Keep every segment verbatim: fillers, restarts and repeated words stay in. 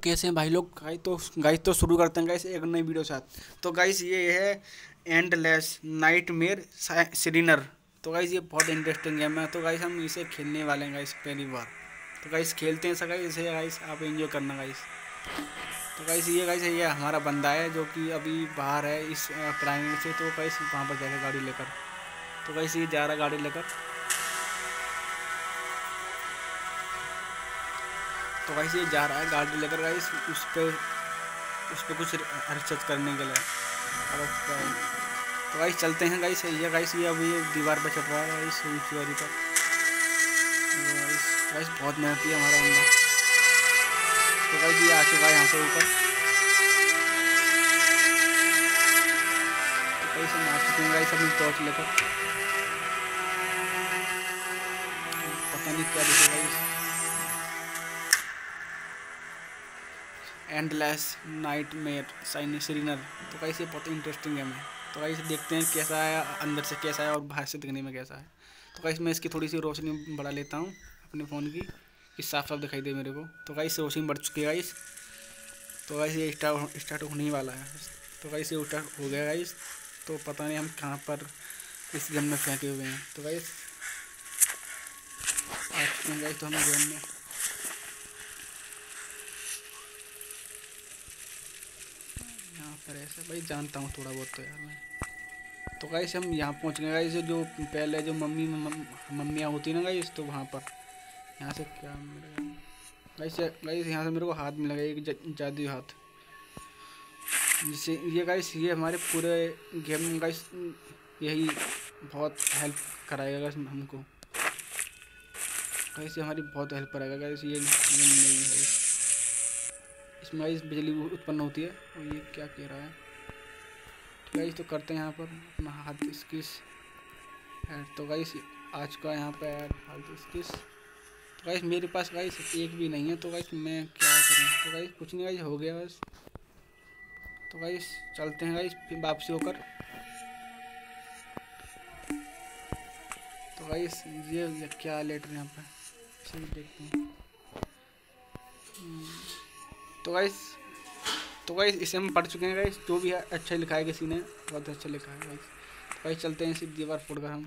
कैसे हैं भाई लोग। गाइस तो गाइस तो शुरू करते हैं गाइस एक नई वीडियो के साथ। तो गाइस ये है एंडलेस नाइटमेयर सिरीनर। तो गाइस ये बहुत इंटरेस्टिंग गेम है। तो गाइस हम इसे खेलने वाले हैं गाइस पहली बार। तो गाइस खेलते हैं गाइस इसे। गाइस आप एंजॉय करना गाइस। तो गाइस ये गाइस ये हमारा बंदा है जो कि अभी बाहर है इस प्राइम से। तो गाइस वहाँ पर जाएगा गाड़ी लेकर। तो गाइस ये जा रहा गाड़ी लेकर। तो गाइस ये जा रहा है गाड़ी लेकर गाइस उस पर उस पर कुछ रिसर्च करने के लिए। और तो गाइस चलते हैं गाइस। ये गाइस ये अभी दीवार पर चढ़ रहा है गाइस ऊंची वाली पर। गाइस गाइस बहुत मेहनती है हमारा बंदा। तो गाइस ये आ चुका है यहाँ से ऊपर। तो गाइस हम आ चुके हैं गाइस अपनी टॉर्च लेकर। पता नहीं क्या दिखेगा गाइस। Endless nightmare सिरीनर। तो गाइस ये बहुत इंटरेस्टिंग गेम है। तो गाइस देखते हैं कैसा है, अंदर से कैसा है और बाहर से दिखने में कैसा है। तो गाइस मैं इसकी थोड़ी सी रोशनी बढ़ा लेता हूँ अपने फ़ोन की कि साफ साफ दिखाई दे मेरे को। तो गाइस रोशनी बढ़ चुकी है गाइस। तो गाइस ये स्टार्ट स्टार्ट होने ही वाला है। तो गाइस ये स्टार्ट हो गया गाइस। तो पता नहीं हम कहाँ पर इस गेम में फेंके हुए हैं। तो गाइस आ चुके हैं गाइस तो हम गेम में। यहाँ पर ऐसा भाई जानता हूँ थोड़ा बहुत तो यार मैं। तो गाइस हम यहाँ पहुँच गए गाइस। जो पहले जो मम्मी मम्मियाँ होती ना गाइस तो वहाँ पर। यहाँ से क्या मिलेगा गाइस। गाइस यहाँ से मेरे को हाथ मिलेगा एक जादुई हाथ जिससे ये गाइस ये हमारे पूरे गेम में गाइस यही बहुत हेल्प कराएगा गाइस हमको। गाइस ये हमारी बहुत हेल्प कराएगा गाइस। ये नहीं है इसमें गाइस बिजली उत्पन्न होती है। और ये क्या कह रहा है गाइस। तो करते हैं यहाँ पर अपना हाथ स्किस ऐड। तो गाइस आ चुका है यहाँ पे ऐड हाथ स्किस। तो गाइस मेरे पास गाइस एक भी नहीं है। तो गाइस मैं क्या करूँ। तो गाइस कुछ नहीं गाइस हो गया बस। तो गाइस चलते हैं गाइस फिर वापसी होकर। तो गाइस ये, ये क्या लेटर यहाँ पे सही देखते हैं। तो गाइस तो गाइस इसे हम पढ़ चुके हैं गाइस। जो भी है अच्छा लिखा है किसी ने बहुत अच्छा लिखा है गाइस। तो गाइस चलते हैं इसी दीवार फोड़कर हम।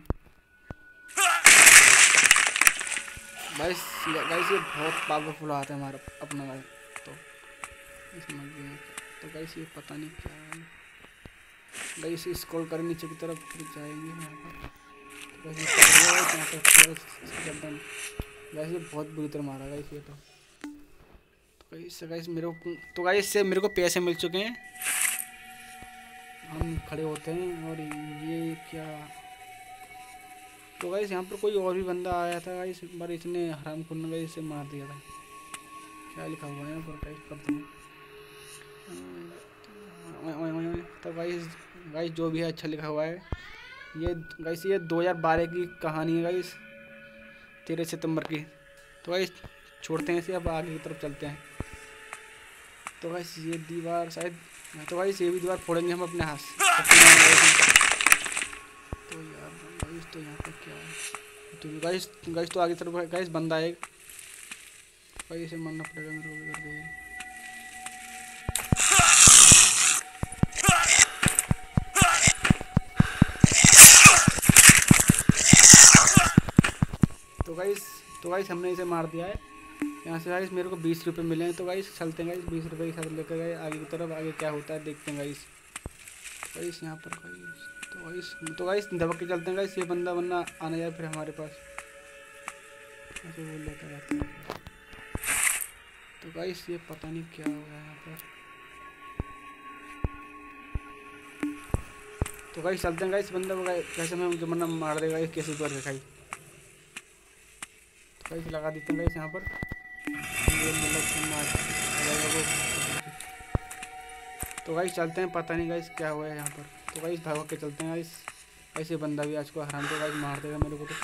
गाइस गाइस ये बहुत पावरफुल आता है हमारा अपना गाइस। तो इसमें तो गाइस ये पता नहीं क्या है गाइस। स्क्रॉल करें नीचे की तरफ फिर जाएंगे यहाँ पर। तो गाइस ये बहुत बुरी तरह मारा गाइस ये। तो गाइस गाइस मेरे को तो गाइस से मेरे को पैसे मिल चुके हैं। हम खड़े होते हैं और ये क्या। तो गाइस यहाँ पर कोई और भी बंदा आया था गाइस पर इसने हराम खुन्ना गाइस से मार दिया था। क्या लिखा हुआ है यहाँ पर गाइस पढ़ते हैं। तो गाइस गाइस जो भी है अच्छा लिखा हुआ है। ये गाइस ये दो हज़ार बारह की कहानी है गाइस तेरह सितंबर की। तो गाइस छोड़ते हैं इसे अब आगे की तरफ चलते हैं। तो गाइस ये दीवार शायद तो गाइस ये भी दीवार फोड़ेंगे हम अपने हाथ से। तो यार गाइस तो यहाँ पर क्या है। तो गाइस गाइस तो आगे तरफ गाइस बंदा है गाइस। इसे मारना पड़ेगा मेरे को भी। तो गाइस तो गाइस हमने इसे मार दिया है। यहाँ से गाइस मेरे को बीस रुपये मिले हैं। तो गाइस चलते हैं गाइस बीस रुपये के साथ लेकर गए आगे की तरफ। आगे क्या होता है देखते हैं गाइस। गाइस यहाँ पर गाइस तो गाइस तो गाइस दबक के चलते हैं गाइस। ये बंदा बंदा आना जाए फिर हमारे पास ऐसे वो लेकर आते हैं। तो गाइस ये पता नहीं क्या हो गया यहाँ पर। तो गाइस चलते हैं गाइस बंदा कैसे मैं उनके बंदा मार देगा गाइस कैसे ऊपर दिखाई। तो गाइस लगा देते हैं गाइस यहाँ पर। तो गाइस चलते हैं पता नहीं गाइस क्या हुआ है यहाँ पर। तो गाइस भाग के चलते हैं गाइस। ऐसे बंदा भी आज को हराम को गाइस मार देगा मेरे को। तो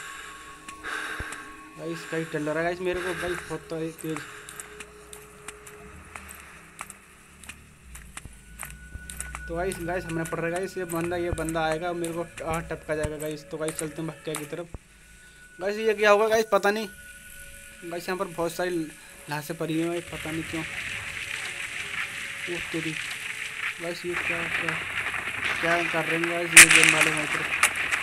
गाइस गाइस डर लग रहा है गाइस मेरे को गाइस बहुत तेज। तो गाइस गाइस हमने पड़ रहा है गाइस। ये बंदा ये बंदा आएगा मेरे को टपका जाएगा गाइस। तो गाइस चलते हैं भक्के की तरफ। गाइस ये क्या होगा गाइस पता नहीं। गाइस यहाँ पर बहुत सारी लाशें पड़ी हुई हैं पता नहीं क्यों। वो तेरी गाइस ये क्या क्या क्या कर रहे हैं गाइस ये गेम वाले हमारी तरफ।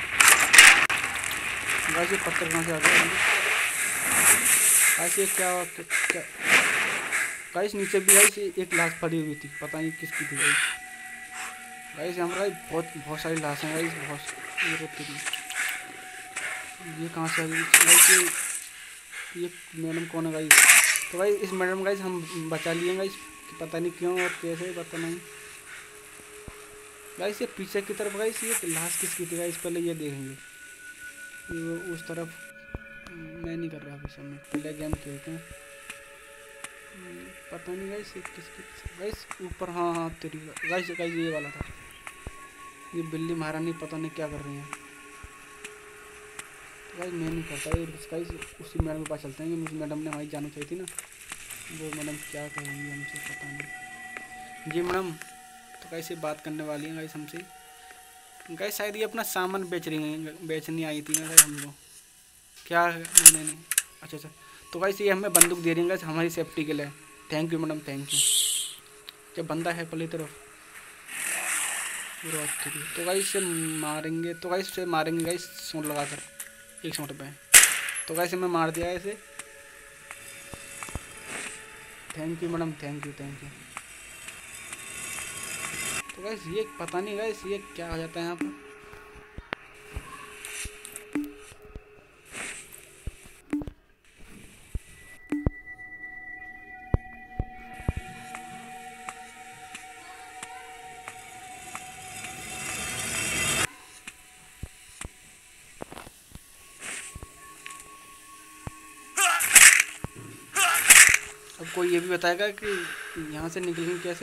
गाइस ये पत्थर कहाँ से आ गया गाइस, ये क्या क्या गाइस नीचे भी गाइस एक लाश पड़ी हुई थी, पता नहीं किसकी थी गाइस। गाइस यहाँ पर बहुत बहुत सारी लाश हैं गाइस, बहुत ये रोती थी। ये कहाँ से आई गाइस, ये ये मैडम कौन है गाइस। तो गाइस इस मैडम गाइस हम बचा लिए गाइस, पता नहीं क्यों और कैसे पता नहीं। गाइस ये पीछे की तरफ गाइस ये लाश किसकी थी गाइस, पहले ये देखेंगे। ये उस तरफ मैं नहीं कर रहा अभी समय, पहले गेम खेलते हैं। पता नहीं गाइस ये किसकी गाइस ऊपर। हाँ हाँ तेरी गाइस गाइस ये वाला था। ये बिल्ली महारानी पता नहीं क्या कर रही है। तो गाइस मैं नहीं करता ये गाइस, उसी मैडम के पास चलते हैं। उस मैडम ने हमारी जाना चाहिए थी ना, वो मैडम क्या कहेंगी हमसे पता नहीं। जी मैडम, तो गाइस ये बात करने वाली हैं गाइस हमसे। गाइस शायद ये अपना सामान बेच रही हैं, बेचने आई थी गाइस हमको। क्या नहीं नहीं अच्छा अच्छा। तो गाइस ये हमें बंदूक दे रही हैं गाइस हमारी सेफ्टी के लिए। Thank you madam thank you. क्या बंदा है पहली तरफ। तो गाइस इसे मारेंगे, तो गाइस इसे मारेंगे गाइस सूट लगा कर, एक सूट पे। तो गाइस मैं मार दिया इसे। Thank you madam thank you thank you. तो गाइस ये पता नहीं गाइस ये क्या हो जाता है यहाँ पर। अब कोई ये भी बताएगा कि यहाँ से निकलेंगे कैसे।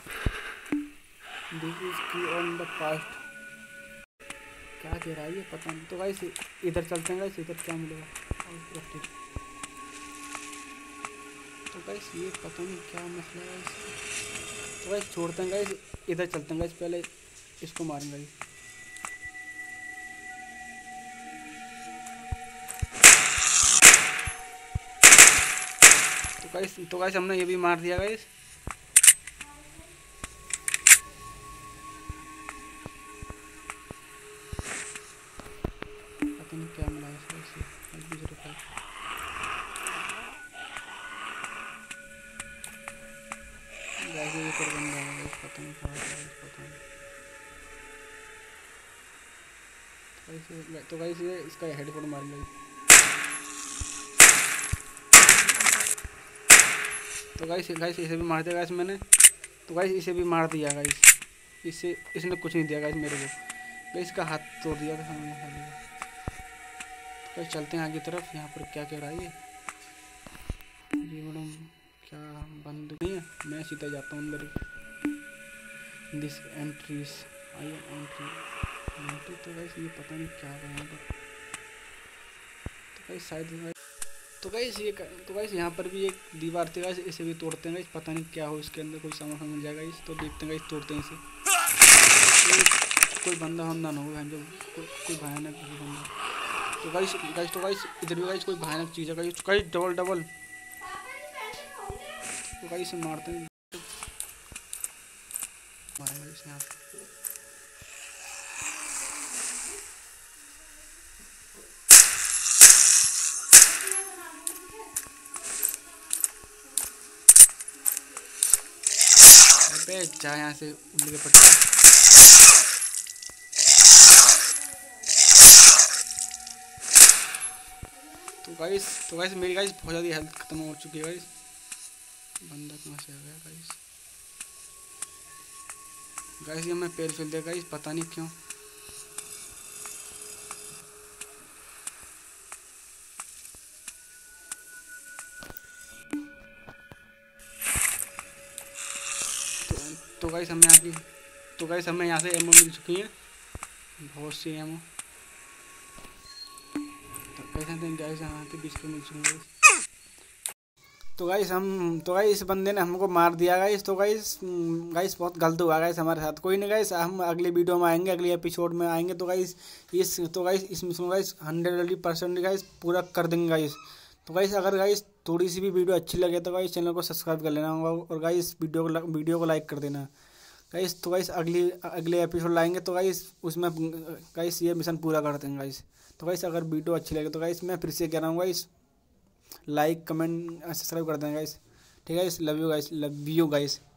This is key on the past, क्या कह रहा है ये पता नहीं। तो गाइस इधर चलते हैं गाइस, इधर क्या मिलेगा। तो गाइस ये पता नहीं क्या मसला है इसका। तो गाइस छोड़ते हैं गाइस, इधर चलते हैं गाइस, पहले इसको मारेंगे गाइस। तो गाइस तो गाइस हमने ये भी मार दिया गाइस। पता नहीं क्या मिला है इसे। गाइस ये ऊपर बंदा है गाइस, पता नहीं कहाँ है पता नहीं। तो गाइस ये इसका हेडफोन मार लिया। तो गाइस गाइस इसे भी मार दिया गाइस मैंने। तो गाइस इसे भी मार दिया गाइस। इससे इसने कुछ नहीं दिया गाइस मेरे को। गाइस इसका हाथ तोड़ दिया था हमने। तो गाइस चलते हैं आगे तरफ। यहाँ पर क्या कह रहा है ये। जी मैडम क्या बंद नहीं है, मैं सीधा जाता हूँ अंदर। This entries I entry entry. तो गाइस ये पता नहीं क्या है यहाँ पर। तो गाइस शायद तो गाइस ये तो गाइस यहाँ पर भी एक दीवार थी गाइस, इसे भी तोड़ते हैं गाइस। पता नहीं क्या हो इसके अंदर, कोई सामान मिल जाएगा इस। तो देखते हैं गाइस तोड़ते हैं इसे। कोई बंदा हमदा ना हो जो को, कोई भयानक कोई बंदा। तो गाइस गाइस तो गाइस इधर भी गाइस कोई भयानक चीज़ है गाइस। Guys double double. तो गाइस मारते हैं मारे गाइस यहाँ पे। जा यहाँ से उल्ली के पट्टा। तो गाइस तो गाइस मेरी गाइस बहुत ज़्यादा हेल्थ खत्म हो चुकी है गाइस। बंदा कहाँ से आ गया गाइस। गाइस ये मैं पैर फैल दिया गाइस, पता नहीं क्यों। तो गाइस हमें यहाँ की तो गाइस हमें यहाँ से एमओ मिल चुकी है, बहुत सी एमओ। तो गाइस गाइस यहाँ के बीच पे मिल चुकी है। तो गाइस हम तो गाइस इस बंदे ने हमको मार दिया गाइस। तो गाइस गाइस बहुत गलत हुआ गाइस हमारे साथ। कोई नहीं गाइस, हम अगले वीडियो में आएंगे, अगले एपिसोड में आएंगे। तो गाइस इस तो गाइस इसमें गाइस हंड्रेड परसेंट गाइस पूरा कर देंगे गाइस। तो गाइस अगर गाइस थोड़ी सी भी वीडियो अच्छी लगे तो गाइस चैनल को सब्सक्राइब कर लेना होगा और गाइस वीडियो को वीडियो को लाइक कर देना गाइस। तो गाइस अगली अगले एपिसोड लाएंगे तो गाइस उसमें गाइस ये मिशन पूरा करते हैं गाइस। तो गाइस अगर वीडियो अच्छी लगे तो गाइस मैं फिर से कह रहा हूँ गाइस लाइक कमेंट सब्सक्राइब कर देना गाइस। ठीक है guys, love you guys, love you guys.